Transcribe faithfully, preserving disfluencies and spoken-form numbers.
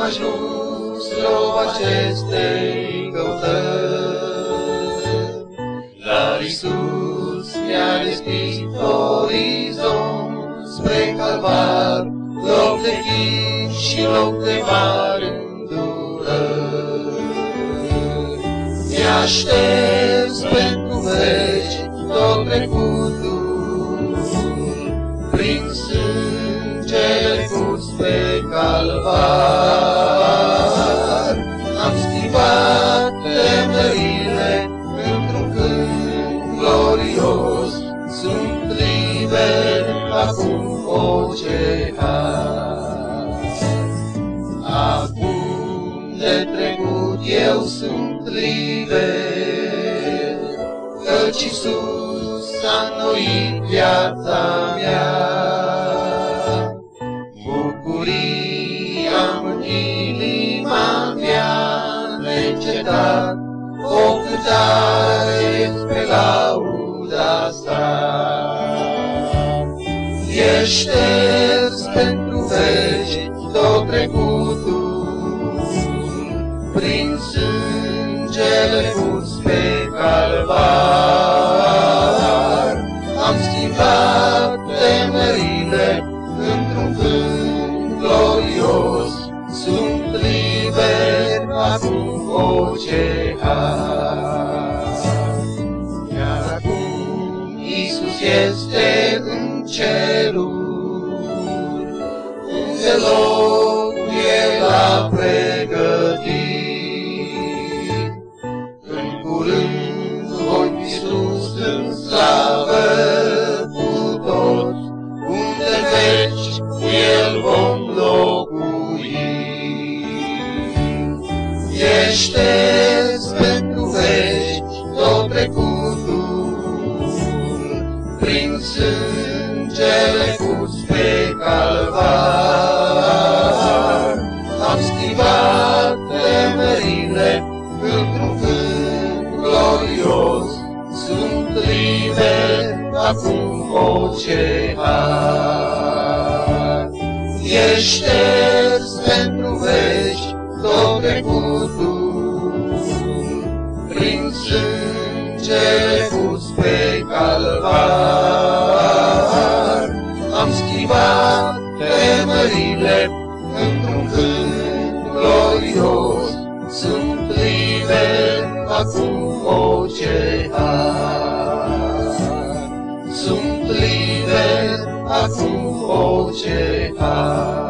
ajuns rău acestei căutări. Dar Iisus mi-a deschis orizont spre Calvar, loc de chin și loc de mari îndurări. Mi-a șters pentru veci tot trecutul, prin sângele curs pe Calvar. Am schimbat temerile într-un cânt glorios, sunt liber acum, o ce har. Acum de trecut eu sunt liber, căci Iisus a înnoit viața mea. Bucuria în inima mea neîncetat, o cântare spre lauda sa. E șters pentru veci tot trecutul, prin sângele curs pe Calvar. Am schimbat temerile într-un cânt glorios, sunt liber acum, o ce har. Iar acum Iisus este în ceruri, unde locul El a pregătit. În curând voi fi sus în slavă cu toți, unde în veci cu El vom locui. E șters pentru veci tot trecutul, prin sângele curs pe Calvar. Am schimbat temerile într-un cânt glorios, sunt liber acum, o ce har. E șters pentru veci tot trecutul, prin sângele curs pe Calvar. Am schimbat temerile într-un cânt glorios, sunt liber acum, o ce har. Sunt liber acum, o ce har.